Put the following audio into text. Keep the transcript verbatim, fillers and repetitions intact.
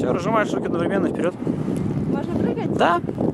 Все, разжимаешь руки одновременно вперед. Можно прыгать? Да.